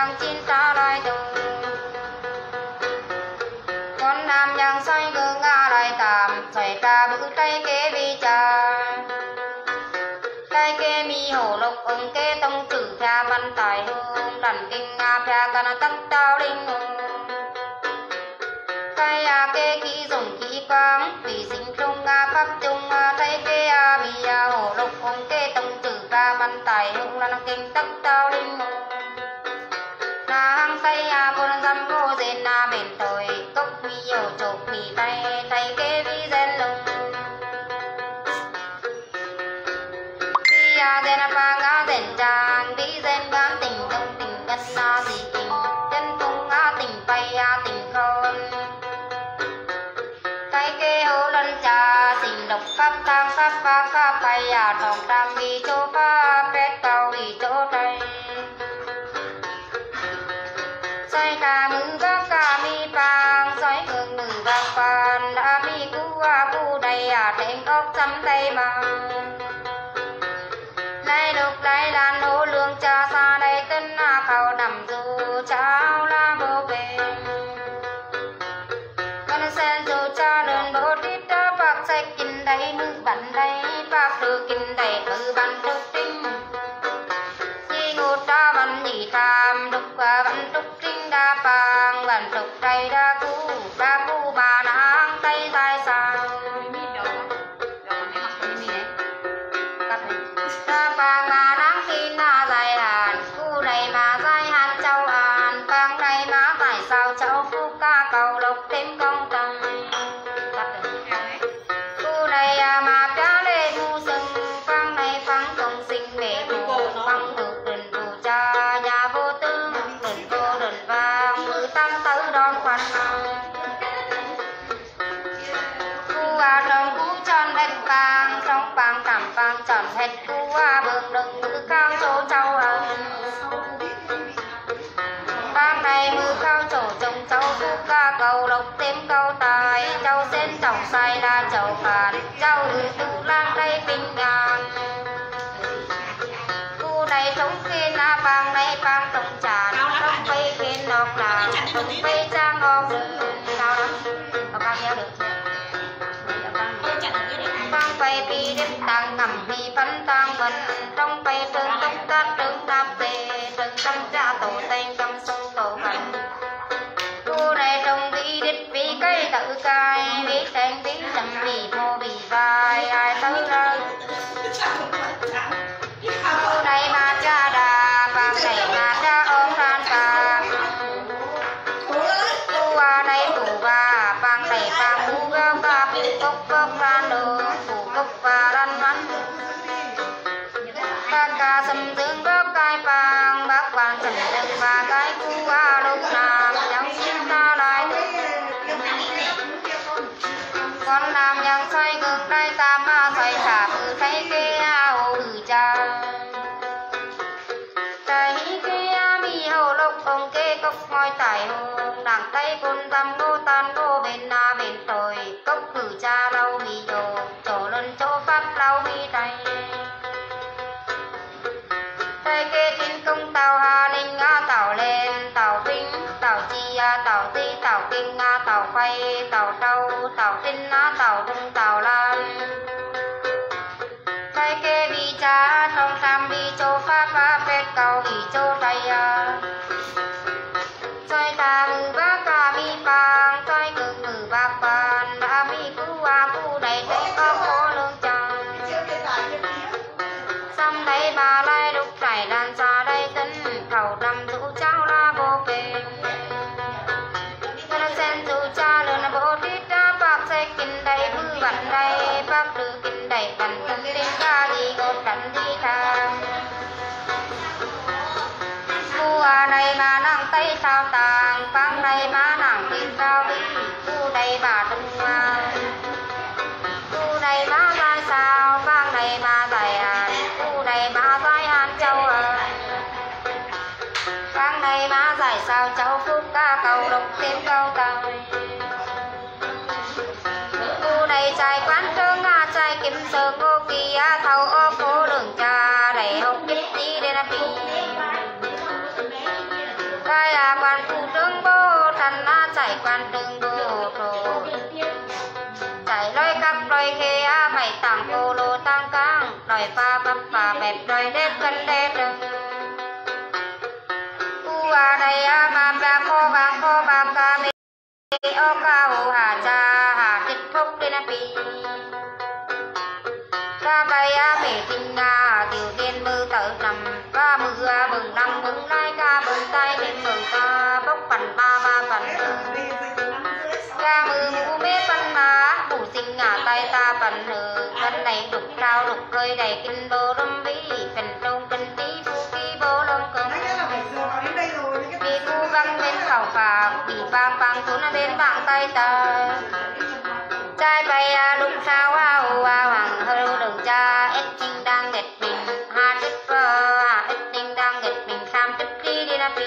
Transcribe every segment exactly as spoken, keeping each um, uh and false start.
đang chín ta lại từ con nam nhang xoay ngư nga lại tạm xoay ta bự tay kế vi cha tay kế mi hổ lộc ông kế tông trừ pha văn tài hương đàn kinh nga pha cana tắc tao linh hương tay a kế kỹ dùng kỹ quang vì sinh trung nga pháp trung tay kế a mi a hổ lộc ông kế tông trừ pha văn tài hương đàn kinh tắc tao linh hương na hang tay a con dăm vô dên na bền thôi cốc mi dầu chộp mi tay tay kế vi gen lùng vi a gen pa nga gen chan vi gen gan tình đông tình gân na gì tình chân tung a tình bay a tình khôn tay kế hô lân cha tình độc pháp tam pháp pháp pháp bay a thòng tam vi chỗ pháp pet cao vi chỗ tay xoay ca mư bác ca mi pang xoay cường mư bác phan đã mi cu a cu đầy à thêm ốc chấm tay bằng nay lục đây đàn hô lương cha xa đây tân a khảo nằm dù cháu la bố về con sen dù cha đơn bố đít đã bác say kinh đầy mư bắn đầy bác đưa kinh đầy mư bắn trục trinh di ngột ta văn nhị tham đục văn trục trinh đa pang văn trục đầy đa cu đa cu bà nang tay dài sang đa pang bà nang tin na dài hàn cu đầy mà dài hàn châu hàn pang đầy mà tại sao cháu phúc ca cầu lộc thêm công tăng cu đầy mà cá lê mu sừng pang đầy pang công sinh mẹ thủ pang được đền bù cha nhà vô tướng đền vô đền vàng mười tăng tứ đón khoan cu à trong cú tròn hết pang trong pang cảm pang tròn hết cu à bừng đừng mưa cao chỗ châu hằng pang này mưa cao chỗ trồng châu phúc ca cầu lộc thêm câu tài châu sen trồng sai là châu phản châu ừ tu lang đây bình ngàn cu này trống khen là pang này pang trồng tràn trống bay khen nọc là trống bay trang ngọc sao đó có pang nhớ được pang bay pi đếp tăng ngầm pi phấn tăng vần trong bay trơn tốc tác trơn tạp về trơn tâm ra tổ tên cầm sông tổ phận cu này trồng vi đít vi cây tự cài vi tên vi lầm vi mô vi vai ai tới đây cu này mà cha đà pang này mà cha ôm ran pang cu à này cụ bà pang này pang mu gao ca pi cốc cốc ran đồ cụ cốc và ran mắn bác ca sầm tướng gốc cai pang bác quan sầm tướng và cái cu à lúc nam nhang xin ta lại con nam nhang xoay ngược đây tam ma xoay thả bự thấy kê a hồ bự cha tay kê a mi hồ lộc ông kê cốc ngôi tài hùng đằng tay con tâm cô tan cô bên na bên tôi cốc bự cha lâu mi đồ chỗ lên chỗ pháp lâu mi tay tay kê tin công tàu hà linh a tàu lên tàu vinh tàu chi a tàu ti tàu kinh a tàu quay tàu trâu tàu tinh a tàu trung tàu lan tay kê vi cha trong tam vi châu pháp pháp phép cầu vi châu tây a xoay ta mư bác ca mi pang xoay ngược mư bác phan đã mi cu a cu đầy thấy có khổ lương trăng xong đây bà lai đục trải đàn xa đây tân khẩu năm rũ cháu la vô bề con sen rũ cha lừa bố tít ra bác xe kinh đầy mư bắn đầy bác đưa kinh đầy bắn thân tên ca đi ngột đánh đi thang cu à này mà nàng tay sao tàng pang này mà nàng tin cao đi cu đây bà tung à cu này mà dài sao pang này mà dài à cu này mà dài hàn châu à pang này mà dài sao châu phúc ca cầu lộc thêm câu tài cu này trai quán trương à trai kim sơ cô kỳ à thầu ô cô đường cha đầy hốc kích đi đây là pi quan phụ trương bố thần na chạy quan trương bố trồ chạy lôi các lôi khê bảy tàng cô lô tăng cang đòi pha bắp và bẹp đòi đếp cân đê trừng u à đây à mà bia khô vàng khô bạc ca mê ô ca hồ hà cha hà tích phúc đi na pi ca bay à mê kinh nga tiểu tiên mư tự nằm ca mư à bừng năm bừng lai ca bừng tay thêm mừng ca bốc phần ba ba phần ca mư mũ mê phần má bù sinh ngả tay ta phần hừ phần này đục trao đục khơi đầy kinh đô đâm vĩ phần trung phần tí phu kỳ bố lông cơm vì cu văng bên khẩu phạc bị vang vang xuống bên bàn tay ta trai bay à đụng sao ao ao hoàng hơ đường cha ít trinh đang nghẹt mình hà tích hà ít trinh đang nghẹt mình sam tích đi đi na pi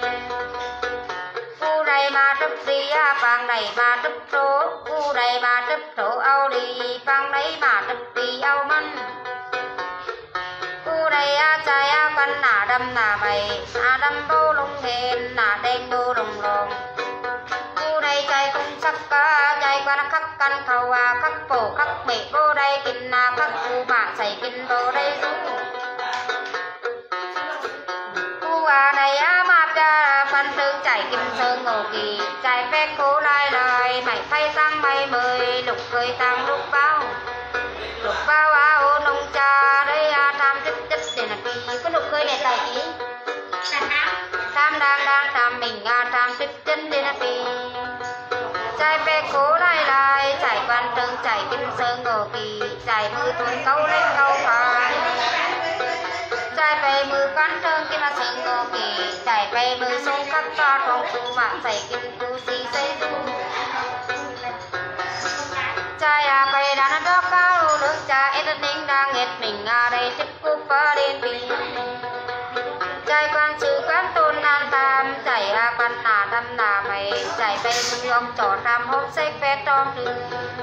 cu đây mà tích đi à phang này mà tích số cu đây mà tích số ao đi phang đấy mà tích đi ao mân cu đây à trai à con nà đâm nà mày à đâm đô lông hên nà đen đô lồng lồng cu đây trai cũng sắc cá trai quan khắc căn khâu à khắc cổ khắc mẹ vô đây kinh na khắc cu bạn xảy kinh vô đây du cu à đây à mà cha phân tương chảy kim sơn ngô kỳ trai phép cố lai lai mày phay tăng bay mời lục khơi tăng lúc bao lục bao à ô nông cha đây à tham tích tích để là kỳ cái lục khơi này tại ý tham đang đang tham mình à tham tích chân để là kỳ trai phép cố lai lai chảy quan trương chảy kim sơn ngô kỳ chảy mưa thuần câu lên câu phà trai về mưa quan trương kim là sơn ngô kỳ chảy về mưa sông khắc cho trong su mà chảy kim tu si xây du trai à về đã nó đó cao nước cha ít ninh đang nghẹt mình à đây tiếp cúp và lên pin trai quan sư quan tôn nan tam chảy à quan nà đâm nà mày chảy về mưa ông trò tham hôm xây phép trong trường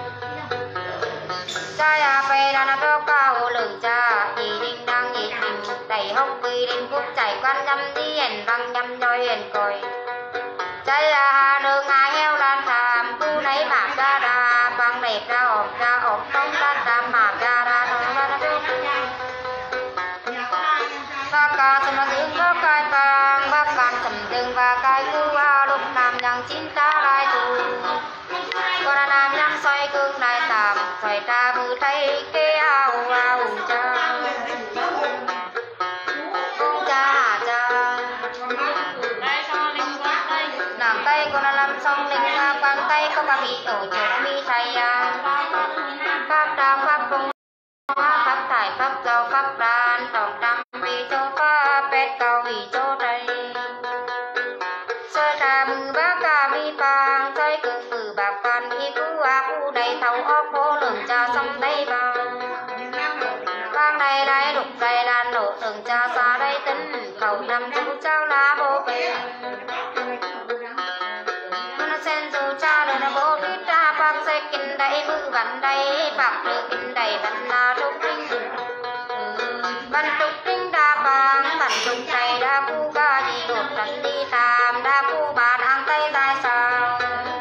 trai à về đã nó đó cao lường cha ý ninh đang nghẹt mình đẩy hông quy đến cúp chảy quan nhâm đi hèn răng nhâm nhoi hèn còi trai à hà đường ai heo lan tham tu nấy mà ca đà băng đẹp ra ổn ra ổn tông ta đam mà ca đà nông ra nó và ca sầm là dương có cai vàng và can sầm dương và cai cu a lúc nam nhang chín ta lai tu còn là nam nhang xoay cương lại tạm xoay ta mưa thấy kê ao ao cha ông cha hà cha nằm tay con là làm xong linh nga quang tay có cả bị ở chỗ mi thầy à pháp đa pháp phong pháp thải pháp giao pháp đan tổng trăm vì cho pháp pet cao vì cho đây soi ta mư bác ca mi pang soi cưng mư bạc pan mi cu a cu đầy thầu ốc hô lường cha xong đây vàng vang đây đây đục đây đan nổ lường cha xa đây tính cầu năm chú cháu lá bố bề sen dù cha đời là bố đi cha bác sẽ kinh đầy mư văn đầy bạc đưa kinh đầy văn na trúc linh văn trúc linh đa bang văn trúc đầy đa cu ga đi đột trần đi tam đa cu bà đang tay dài sao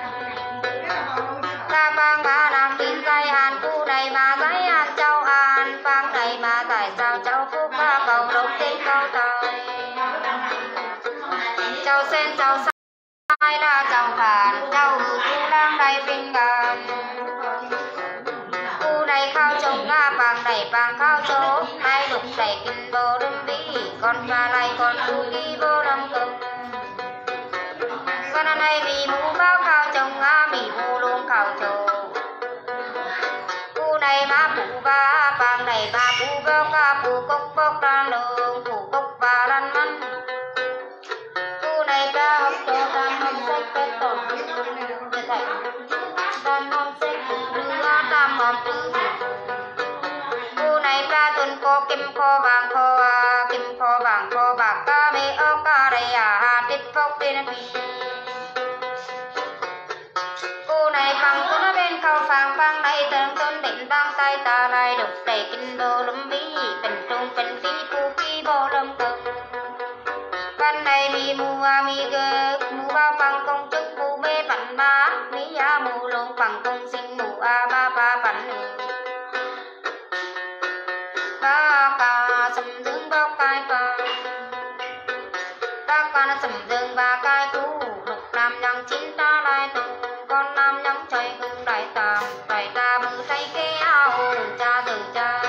đa bang bà đang tin dây hàn cu đầy mà dây hàn châu an bang đầy mà tại sao châu phúc ba cầu độc tên câu trời châu sen châu ai đã trong phản châu hư cu đang đầy bình ngàn cu đầy khao trông nga vàng đầy vàng khao chỗ hai lục đầy kinh bồ đâm vĩ con pha lại con su đi vô đông cực con này vì mũ bao khao trông nga mì vô luôn khao chỗ cu này má phụ ba vàng đầy ba phụ bao ca phụ cốc bốc ra lương phụ cốc và lăn măn cu này ba học cho tam học sách kết tổn tam học sách đưa tam học tư cu này ba tuần cô kim kho vàng kho kim kho vàng kho bạc ca mê ốc ca đây à hà tích phốc tên phi cu này bằng cô nó bên khâu phàng phàng này tương tôn định tăng tay ta lại đục đầy kinh đô lùm bí bình trung bình phí cu phi bô lâm cực ban này mi mu a mi gơ mu bao bằng công chức mu mê bản ba mi a mu lông bằng công sinh mu a ba ba bản ba ca sầm dương bao cai ba ba ca nó sầm dương ba cai cú lục nam nhang chín ta lại tu con nam nhang chơi hương đại tam đại ta mư tay kê ao cha từ cha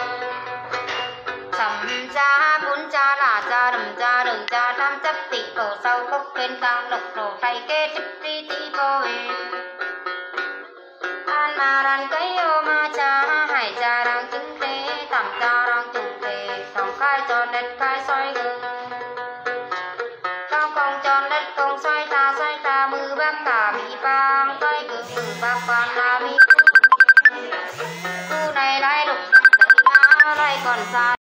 sầm cha bốn cha là cha đầm cha đường cha tam chấp tị cổ sau khốc bên tang lục đồ tay kê tiếp đi tí bôi an ma đàn cây ô ma cha hải cha đang chứng tế tạm cha đang trùng về sòng khai cho đất khai soi gương